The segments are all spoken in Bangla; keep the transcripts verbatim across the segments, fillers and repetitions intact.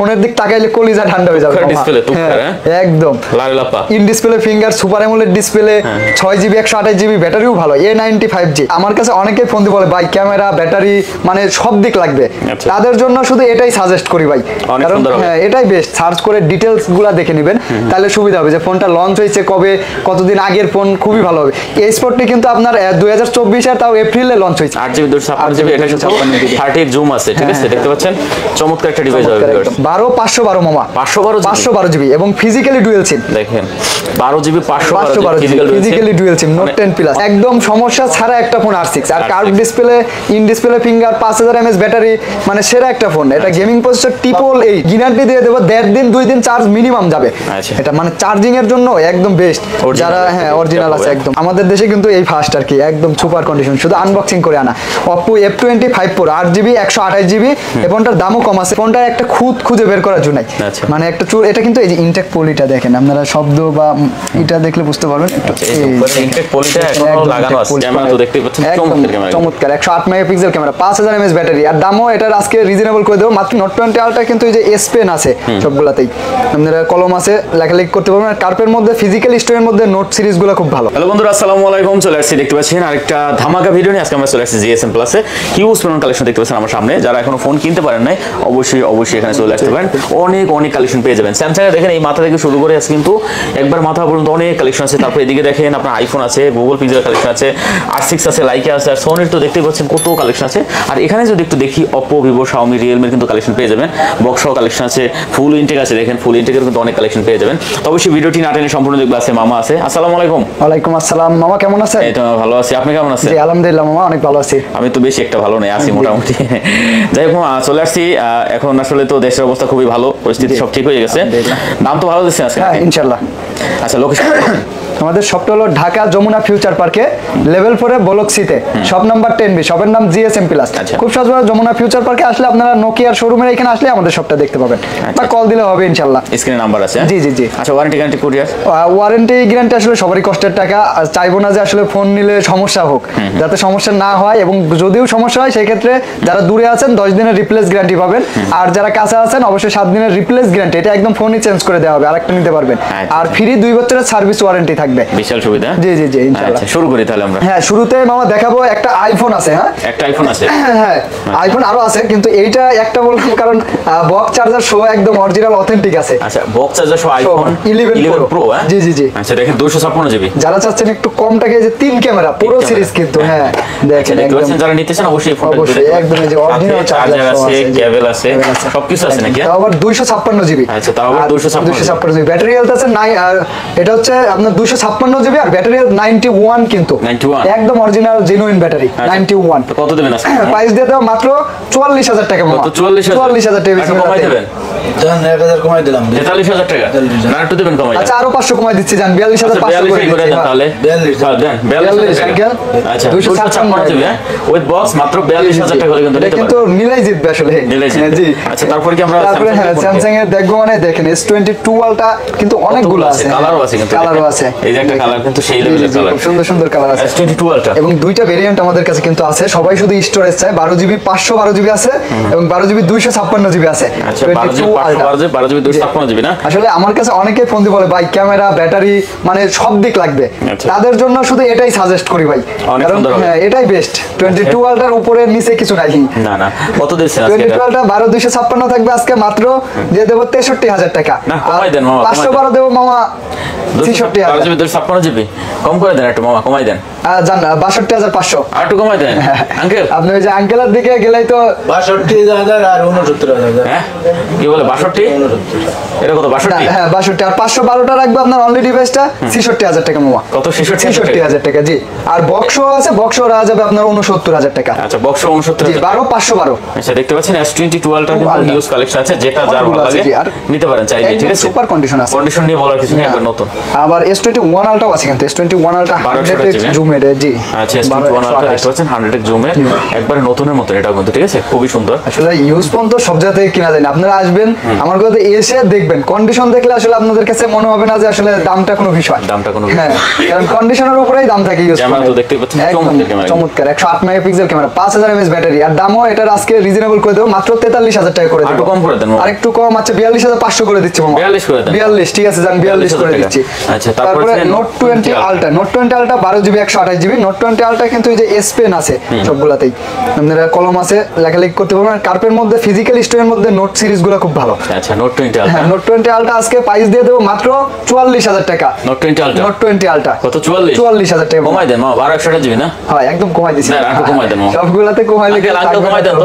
ফোনের দিক তাকাইলে কলিজা ঠান্ডা হয়ে যাবে। ডিসপ্লে তো একদম লালাপা in display finger super AMOLED display ছয় জিবি একশো আঠাশ জিবি ব্যাটারিও ভালো এ নাইনটি ফাইভ জি। আমার কাছে অনেকেই ফোন দিয়ে বলে ভাই ক্যামেরা ব্যাটারি মানে সব দিক লাগবে, তাদের জন্য শুধু এটাই সাজেস্ট করি ভাই, কারণ হ্যাঁ এটাই বেস্ট। সার্চ করে ডিটেলস গুলা দেখে নেবেন, তাহলে সুবিধা হবে যে ফোনটা লঞ্চ হয়েছে কবে, কতদিন আগের ফোন, খুবই ভালো হবে। এই স্পটটি কিন্তু আপনার দুই হাজার চব্বিশ এর তাও এপ্রিলে লঞ্চ হয়েছে। আট জিবি দুশো ছাপ্পান্ন জিবি এটা কিন্তু থার্টি জুম আছে, ঠিক আছে দেখতে পাচ্ছেন, চমৎকার একটা ডিভাইস হবে। বারো পাঁচশো বারো মামা পাঁচশো বারো পাঁচশো বারো জিবি এবং ফিজিক্যালি ডুয়েল সিম দেখেন, বারো জিবি পাঁচশো বারো GB physically dual SIM Note ten plus, একদম সমস্যা ছাড়া একটা ফোন আর সিক্স। আর curve display, in display finger, পাঁচ হাজার এমএএইচ ব্যাটারি, মানে সেরা একটা ফোন। এটা gaming processor triple eight, guarantee দিয়ে দেবো দেড় দিন দুই দিন চার্জ মিনিমাম যাবে। এটা মানে চার্জিং এর জন্য একদম বেস্ট, যারা হ্যাঁ অরিজিনাল আছে একদম। আমাদের দেশে কিন্তু এই ফার্স্ট আর কি, একদম সুপার কন্ডিশন, শুধু আনবক্সিং করে আনা। Oppo F twenty five pro আট জিবি একশো আঠাশ জিবি, এই ফোনটার দামও কম আছে। ফোনটার একটা খুঁত খুঁজে বের করার জন্য মানে একটা চুল, এটা কিন্তু এই যে ইনটেক পলিটা দেখেন আপনারা, শব্দ বা এটা দেখলে বুঝতে পারবেন। ইনটেক পলিটা এখনো লাগানো আছে, ক্যামেরা তো দেখতে পাচ্ছেন চমৎকার ক্যামেরা, চমৎকার একশো আট মেগাপিক্সেল ক্যামেরা, পাঁচ হাজার এমএএইচ ব্যাটারি। আর দামও এটার আজকে রিজনেবল করে দেবো মাত্র নোট টোয়েন্টি আলট্রা, কিন্তু এই যে এস পেন আছে সবগুলাতেই, আপনারা কলম আছে লেখালেখি করতে পারবেন। আর কার্পের মধ্যে ফিজিক্যাল স্টোরের মধ্যে নোট সিরিজগুলো খুব ভালো। হ্যালো বন্ধুরা, আসসালামু আলাইকুম। চলে আসছি, দেখতে পাচ্ছেন আরেকটা ধামাকা ভিডিও নিয়ে। আজকে আমরা চলে আসছি জিএসএম প্লাসে, হিউজ পরিমাণ কালেকশন দেখতে পাচ্ছেন আমার সামনে। যারা এখনো ফোন কিনতে পারেন নাই অবশ্যই অবশ্যই এখানে চলে আসতে পারেন, অনেক অনেক কালেকশন পেয়ে যাবেন। স্যামসাং এর দেখেন এই মাথা থেকে শুরু করে আছে কিন্তু একবার মাথা পর্যন্ত অনেক কালেকশন আছে। তারপর এদিকে দেখেন আপনার আইফোন আছে, গুগল পিক্সেল কালেকশন আছে, আর সিক্স আছে, লাইকা আছে, আর সোনির তো দেখতেই পাচ্ছেন কত কালেকশন আছে। আর এখানে যদি একটু দেখি অপো, ভিভো, শাওমি, রিয়েলমির কিন্তু কালেকশন পেয়ে যাবেন। বক্সও কালেকশন আছে, ফুল ইনটেক আছে, দেখেন ফুল ইনটেকের কিন্তু অনেক কালেকশন পেয়ে যাবেন। তো অবশ্যই ভিডিওটি না টেনে সম্পূর্ণ দেখবে। আছে মামা আছে, আসসালামু আলাইকুম। ওয়ালাইকুম আসসালাম মামা, কেমন আছেন? এই তো ভালো আছি, আপনি কেমন আছেন? জি আলহামদুলিল্লাহ মামা, অনেক ভালো আছি। আমি তো বেশি একটা ভালো নেই, আছি মোটামুটি। যাই হোক চলে আসছি, এখন আসলে তো দেশের অবস্থা খুবই ভালো, পরিস্থিতি সব ঠিক হয়ে গেছে, দাম তো ভালো দিচ্ছেন আজকে ইনশাআল্লাহ। আচ্ছা লোকেশন আমাদের শপটা হলো ঢাকা যমুনা ফিউচার পার্কে লেভেল ফোরে ব্লক সিতে, শপ নাম্বার টেন বি, শপের নাম জিএসএম প্লাস। খুব সহজভাবে যমুনা ফিউচার পার্কে আসলে আপনারা নোকিয়ার শোরুমের এখানে আসলে আমাদের শপটা দেখতে পাবেন, বা কল দিলে হবে ইনশাআল্লাহ। স্ক্রিনে নাম্বার আছে। জি জি জি। আচ্ছা warranty guarantee courier? Warranty guarantee আসলে সবারই কষ্টের টাকা, চাইবো না যে আসলে ফোন নিলে সমস্যা হোক, যাতে সমস্যা না হয়, এবং যদিও সমস্যা হয় সেই ক্ষেত্রে যারা দূরে আছেন দশ দিনের রিপ্লেস গ্যারান্টি পাবেন, আর যারা কাছে আছেন অবশ্যই সাত দিনের রিপ্লেস গ্যারান্টি, এটা একদম ফোনই চেঞ্জ করে দেওয়া হবে, আরেকটা নিতে পারবেন। আর ফ্রি দুই বছরের সার্ভিস ওয়ারেন্টি থাকবে। বিশাল সুবিধা। জি জি জি ইনশাআল্লাহ। শুরু করি তাহলে আমরা। হ্যাঁ শুরুতে মামা দেখাবো একটা আইফোন আছে। হ্যাঁ একটা আইফোন আছে। হ্যাঁ আইফোন আরো আছে, কিন্তু এইটা একটা বলবো কারণ বক্স চার্জার সহ একদম অরিজিনাল অথেন্টিক আছে। আচ্ছা বক্স চার্জার সহ আইফোন ইলেভেন প্রো। হ্যাঁ জি জি জি। আচ্ছা দেখেন দুইশো ছাপ্পান্ন জিবি, যারা চাচ্ছেন একটু কম টাকায় যে তিন ক্যামেরা পুরো সিরিজ কিন্তু হ্যাঁ দেখেন একদম, যারা নিতে চান অবশ্যই ফোনটা অবশ্যই একদম এই যে অরিজিনাল চার্জার আছে, কেবল আছে, সবকিছু আছে নাকি? তাও আবার দুইশো ছাপ্পান্ন জিবি। আচ্ছা তাও আবার দুইশো ছাপ্পান্ন জিবি ব্যাটারি হেলথ আছে নাই, আর এটা হচ্ছে আপনার দুইশো ছাপ্পান্ন জিবি, আর ব্যাটারি হেলথ নাইনটি ওয়ান, কিন্তু একদম original genuine battery ninety one. কত দেবেন আজকে? প্রাইস দিয়ে দাও মাত্র চুয়াল্লিশ হাজার টাকা। মাত্র চুয়াল্লিশ হাজার টাকা কমাই দেবেন? জান এক হাজার কমাই দিলাম, তেতাল্লিশ হাজার টাকা না একটু দেবেন কমাই? আচ্ছা আরো পাঁচশো কমাই দিচ্ছি, জান বিয়াল্লিশ হাজার পাঁচশো করে দেন তাহলে। বিয়াল্লিশ দেন, বিয়াল্লিশ আঙ্কেল। আচ্ছা দুইশো ছাপ্পান্ন জিবি উইথ বক্স মাত্র বিয়াল্লিশ হাজার টাকা করে কিন্তু নিতে পারবেন, কিন্তু মিলাই জিতবে আসলে। মিলাই জিতবে জি। আচ্ছা তারপর কি আমরা তারপরে হ্যাঁ স্যামসাং এর দেখবো, মানে দেখেন এস টোয়েন্টি টু আলট্রা কিন্তু অনেকগুলো আছে, কালারও আছে, কিন্তু কালারও আছে, এই যে একটা কালার কিন্তু সেই লেভেলের কালার, খুব সুন্দর সুন্দর কালার আছে। এস টোয়েন্টি টু আলট্রা এবং দুইটা ভেরিয়েন্ট আমাদের কাছে কিন্তু আছে, সবাই শুধু স্টোরেজ চায়। বারো জিবি পাঁচশো বারো জিবি আছে, এবং বারো জিবি দুইশো ছাপ্পান্ন জিবি আছে। আচ্ছা বারো জিবি দুইশো ছাপ্পান্ন জিবি না? আসলে আমার কাছে অনেকেই ফোন দিয়ে বলে ভাই ক্যামেরা ব্যাটারি মানে সব দিক লাগবে, তাদের জন্য শুধু এটাই সাজেস্ট করি ভাই, কারণ হ্যাঁ এটাই বেস্ট। টোয়েন্টি টু আলট্রার উপরে নিচে কিছু নাই। না না কত দিচ্ছেন আজকে? টোয়েন্টি টু আলট্রা বারো দুইশো ছাপ্পান্ন থাকবে আজকে মাত্র দিয়ে দেবো তেষট্টি হাজার টাকা। না কমাই দেন মামা, পাঁচশো বারো দেবো মামা ছেষট্টি হাজার। বারো জিবি দুইশো ছাপ্পান্ন জিবি কম করে দেন একটু মামা, কমাই দেন। জান বাষট্টি হাজার পাঁচশো আর একটু কমাই দেন আঙ্কেল। আপনি ওই যে আঙ্কেলের দিকে গেলেই তো বাষট্টি হাজার আর উনসত্তর হাজার। হ্যাঁ কি বলে বাষট্টি? এটা কত বাষট্টি? হ্যাঁ বাষট্টি, আর পাঁচশো বারোটা রাখবে আপনার অনলি ডিভাইসটা ছেষট্টি হাজার টাকা মামা। কত? ছেষট্টি হাজার টাকা জি। আর বক্সও আছে, বক্সও রাখা যাবে আপনার উনসত্তর হাজার টাকা। আচ্ছা বক্স উনসত্তর হাজার বারো পাঁচশো বারো। আচ্ছা দেখতে পাচ্ছেন এস টোয়েন্টি টু আলট্রা কিন্তু নিউজ কালেকশন আছে, যেটা যার ভালো লাগে নিতে পারেন চাইলে, ঠিক আছে? সুপার কন্ডিশন আছে, কন্ডিশন নিয়ে বলার কিছু নেই, একবার নতুন। আবার এস টোয়েন্টি ওয়ান আলট্রাও আছে, কিন্তু S twenty one ultra hundred X জুমের জি। আচ্ছা এস টোয়েন্টি ওয়ান আলট্রা দেখতে পাচ্ছেন হান্ড্রেড এক্স জুমের, একবারে নতুনের মতো এটাও কিন্তু, ঠিক আছে? খুবই সুন্দর। আসলে ইউজ ফোন তো সব জায়গা থেকে কেনা যায় না, আপনারা আসবেন আমার কথা এসে দেখবেন, কন্ডিশন দেখলে আসলে আপনাদের কাছে মনে হবে না যে আসলে দামটা কোনো বিষয়, দামটা কোনো হ্যাঁ, কারণ কন্ডিশনের উপরেই দাম থাকে ইউজ ক্যামেরা তো দেখতে পাচ্ছেন চমৎকার ক্যামেরা, চমৎকার একশো আট মেগাপিক্সেল ক্যামেরা, পাঁচ হাজার এমএএইচ ব্যাটারি, আর দামও এটার আজকে রিজনেবল করে দেবো মাত্র তেতাল্লিশ হাজার টাকা করে আর দেবো। একটু কম করে দেন মামা। আর একটু কম আছে বিয়াল্লিশ হাজার পাঁচশো করে দিচ্ছি মামা। বিয়াল্লিশ করে দেন। বিয়াল্লিশ ঠিক আছে, যান বিয়াল্লিশ করে টাকা। দিচ্ছি। আচ্ছা, তারপরে তারপরে আছে Note twenty ultra, Note twenty ultra বারো জিবি একশো আঠাশ জিবি, নোট টোয়েন্টি আলট্রা কিন্তু এই যে এস পেন আছে সবগুলাতেই, আপনারা কলম আছে লেখালেখি করতে পারবেন। আর কার্পের মধ্যে ফিজিক্যাল স্টোরের মধ্যে নোট সিরিজ গুলো খুব ভালো। আচ্ছা, নোট টোয়েন্টি হ্যাঁ, আলট্রা, নোট টোয়েন্টি আলট্রা আজকে প্রাইস দিয়ে দেবো মাত্র চুয়াল্লিশ হাজার টাকা। Note twenty ultra Note twenty ultra কত? চুয়াল্লিশ চুয়াল্লিশ হাজার টাকা কমাই দেন মামা, বারো একশো আঠাশ জিবি না? হয় একদম কমাই দিছি, না, একটু কমাই দেন মামা। সবগুলাতে কমাইলে আঙ্কেল, আঙ্কেল কমাই দেন তো।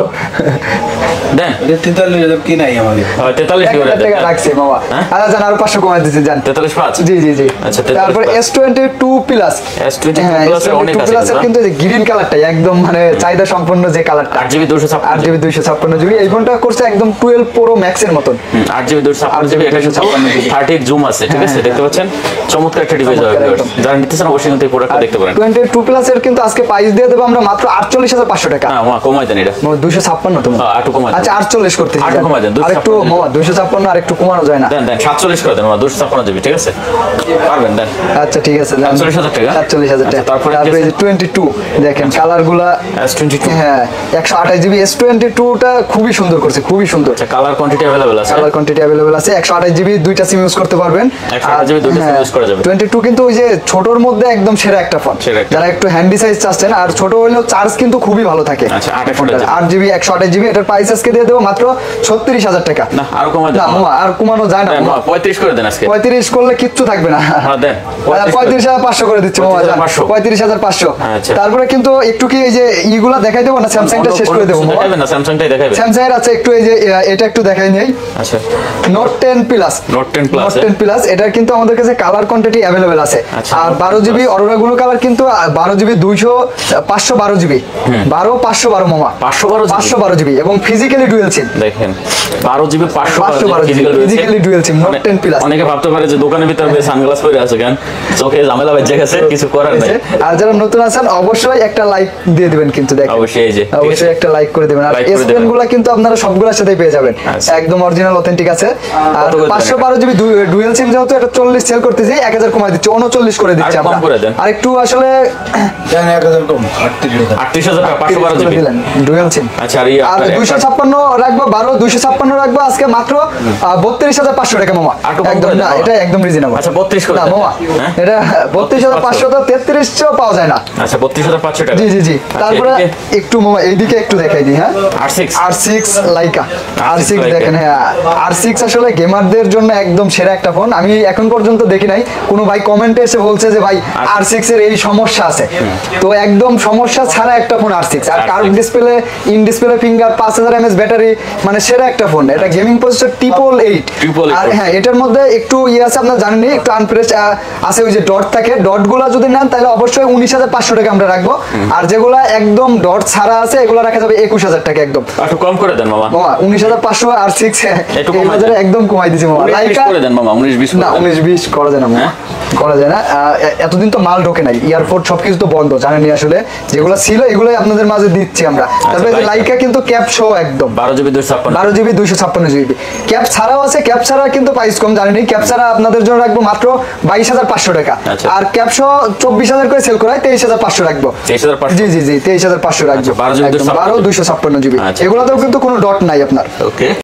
দেন এটা তেতাল্লিশ হাজার কি নাই আমাদের। হয়, তেতাল্লিশ এক করে হাজার দেন। টাকা রাখছি বাবা। হ্যাঁ? আচ্ছা জান আরো পাঁচশো কমাই দিচ্ছি জান। তেতাল্লিশ পাঁচ। জি জি জি। আচ্ছা, তেতাল্লিশ তারপরে পাঁচ। S twenty two plus, S twenty হ্যাঁ প্লাস এর অনেক আছে কিন্তু, কিন্তু গ্রিন কালারটাই একদম মানে চাহিদা সম্পন্ন যে কালারটা, আট জিবি দুশো আট ছাপ্পান্ন জিবি দুইশো ছাপ্পান্ন জিবি। এই ফোনটা করছে একদম টুয়েলভ প্রো ম্যাক্স এর মতন। আট জিবি দুশো ছাপ্পান্ন জিবি, একশো ছাপ্পান্ন জিবি, থার্টি জুম আছে, ঠিক আছে, দেখতে পাচ্ছেন চমৎকার একটা ডিভাইস হবে। চমৎকার একদম। যারা নিতেছেন অবশ্যই কিন্তু এই প্রোডাক্টটা দেখতে পারেন। টোয়েন্টি টু প্লাস এর কিন্তু আজকে প্রাইস দিয়ে দেবো আমরা মাত্র আটচল্লিশ হাজার পাঁচশো টাকা। না মামা, কমাই দেন এটা। দুইশো ছাপ্পান্ন তো হ্যাঁ, একটু কমাই দেন। আচ্ছা আটচল্লিশ করতে আরেকটু কমাই দেন, দুইশো আর একটু ছাপ্পান্ন। মামা দুইশো ছাপ্পান্ন আর একটু কমানো যায় না? দেন দেন সাতচল্লিশ করে দেন মামা, দুশো ছাপ্পান্ন জিবি, ঠিক আছে, পারবেন দেন। আচ্ছা ঠিক আছে সাতচল্লিশ হাজার টাকা? সাতচল্লিশ হাজার টাকা। আচ্ছা, তারপরে তারপরে টোয়েন্টি টু দেখেন কালার গুলা, এস টোয়েন্টি টু, হ্যাঁ একশো আঠাশ জিবি এস টোয়েন্টি টু টা খুবই সুন্দর করছে, খুবই সুন্দর। আচ্ছা, কালার কোয়ান্টিটি অ্যাভেলেবল আছে? কালার কোয়ান্টিটি অ্যাভেলেবল আছে, একশো আঠাশ জিবি দুইটা সিম ইউজ করতে পারবেন। একশো আঠাশ জিবি দুইটা SIM use করা যাবে। টোয়েন্টি টু কিন্তু ওই যে ছোটর মধ্যে একদম সেরা একটা ফোন, সেরা একটা। যারা একটু হ্যান্ডি সাইজ চাচ্ছেন, আর ছোট হলেও চার্জ কিন্তু খুবই ভালো থাকে। আচ্ছা, আট একশো আঠাশ জিবি। আট জিবি একশো আঠাশ জিবি, এটার প্রাইস আজকে দিয়ে দেবো মাত্র ছত্রিশ হাজার টাকা। না, আরো কমাই দেন না মামা। মামা, আর কমানো যায় না দেন মামা। মামা, পঁয়ত্রিশ করে দেন আজকে। পঁয়ত্রিশ করলে কিচ্ছু থাকবে না। হ্যাঁ, দেন পঁয়ত্রিশ হাজার পাঁচশো করে দিচ্ছি মামা, পঁয়ত্রিশ হাজার পাঁচশো। পঁয়ত্রিশ হাজার পাঁচশো। আচ্ছা। তারপরে কিন্তু একটু কি এই যে ইগুলা দেখাই দেবো না, স্যামসাংটা শেষ করে দেবো মামা। দেখাবেন না, স্যামসাংটাই দেখাবেন। স্যামসাং এর আছে একটু এই যে আহ, এটা একটু দেখাই নেই, আচ্ছা, Note ten plus. Note ten plus, Note ten plus এটার কিন্তু আমাদের কাছে কালার কোয়ান্টিটি অ্যাভেলেবেল আছে। আচ্ছা, আর Note বারো ten জিবি Plus। অরোরা গুলো কালার কিন্তু বারো জিবি দুইশো পাঁচশো বারো জিবি বারো পাঁচশো বারো মামা, পাঁচশো বারো পাঁচশো বারো জিবি এবং ফিজিক্যালি ডুয়েল সিম। দেখেন বারো জিবি পাঁচশো পাঁচশো বারো GB physically dual SIM Note ten plus. অনেকে ভাবতে পারে যে দোকানের ভিতরে সানগ্লাস পরে আছে কেন, চোখে ঝামেলা বেজে গেছে, কিছু করার নাই। আর যারা নতুন আছেন অবশ্যই একটা লাইক দিয়ে দিবেন কিন্তু, দেখেন অবশ্যই এই যে, ঠিক আছে। অবশ্যই একটা লাইক করে দিবেন। আর Like করে এস পেন দেবেন। গুলা কিন্তু আপনারা সবগুলোর সাথেই পেয়ে যাবেন, আচ্ছা। একদম অরিজিনাল অথেন্টিক আছে। আর কত করে পাঁচশো দেবেন? বারো জিবি ডুয়েল সিম যেহেতু এটা চল্লিশ সেল করতেছি, এক হাজার কমাই দিচ্ছি, উনচল্লিশ করে দিচ্ছি আর কম আমরা। করে দেন। আর একটু আসলে দেন এক হাজার কম, আটত্রিশ হাজার। আটত্রিশ হাজার টাকা, পাঁচশো বারো জিবি। ডুয়েল সিম। আচ্ছা, আর এই আর আপনার দুইশো একটা- ছাপ্পান্ন রাখবো, বারো দুইশো ছাপ্পান্ন রাখবো আজকে মাত্র বত্রিশ হাজার পাঁচশো টাকা মামা। আর একটু কম একদম করে না, দেন। এটা একদম রিজনেবল। আচ্ছা, বত্রিশ করে না দেন। মামা, হ্যাঁ? এটা বত্রিশ হাজার পাঁচশো তো তেত্রিশশো পাওয়া যায় না। আচ্ছা, বত্রিশ হাজার পাঁচশো টাকা। জি জি জি। আচ্ছা, তারপরে এদিকে একটু মামা এইদিকে একটু দেখাই দিই, হ্যাঁ আর সিক্স। আর সিক্স লাইকা, আর সিক্স Leica। দেখেন, হ্যাঁ আর সিক্স আসলে গেমারদের জন্য একদম সেরা একটা ফোন। আমি এখন পর্যন্ত দেখি নাই কোনো ভাই কমেন্টে এসে বলছে যে ভাই আর সিক্স এর এই সমস্যা আছে, তো একদম সমস্যা ছাড়া একটা ফোন আর সিক্স। আর আর curve six। Display, in display finger, পাঁচ হাজার এমএএইচ ব্যাটারি, মানে সেরা একটা ফোন। এটা gaming processor triple eight. Triple eight আর হ্যাঁ এটার মধ্যে একটু ইয়ে আছে, আপনার জানেন একটু আনপ্রেস আছে, ওই যে ডট থাকে, ডট গুলা যদি নেন তাহলে অবশ্যই উনিশ হাজার পাঁচশো টাকা আমরা রাখবো। আর যেগুলা একদম ডট ছাড়া আছে এগুলো রাখা যাবে একুশ হাজার টাকা একদম। একটু কম করে দেন মামা, মামা উনিশ হাজার পাঁচশো আর সিক্স একটু এই কমাই বাজারে দেন। একদম কমাই দিছি মামা। উনিশ বিশ লাইকা করে দেন মামা, উনিশ বিশ করে না দেন। উনিশ বিশ করা যায় না মামা, হ্যাঁ? করা যায় না। আহ, এ- এতদিন তো মাল ঢোকে নাই, এয়ারপোর্ট সবকিছু তো বন্ধ, জানেনই আসলে যেগুলো ছিল এগুলোই আপনাদের মাঝে দিচ্ছি আমরা। তারপরে Leica। লাইকা কিন্তু ক্যাপ শো একদম বারো জিবি দুশো ছাপ্পান্ন। বারো জিবি দুইশো ছাপ্পান্ন জিবি। ক্যাপ ছাড়াও আছে, ক্যাপ ছাড়া কিন্তু প্রাইস কম, জানেনি। ক্যাপ ছাড়া আপনাদের জন্য রাখবো মাত্র বাইশ হাজার পাঁচশো টাকা। আচ্ছা। আর ক্যাপ সহ চব্বিশ হাজার করে সেল করায় তেইশ হাজার পাঁচশো রাখবো। তেইশ হাজার পাঁচশো। জি জি জি তেইশ হাজার পাঁচশো রাখবো। আচ্ছা, বারো জিবি দুইশো ছাপ্পান্ন বারো দুইশো ছাপ্পান্ন জিবি। আচ্ছা। এগুলোতেও কিন্তু কোনো ডট নাই আপনার। ওকে।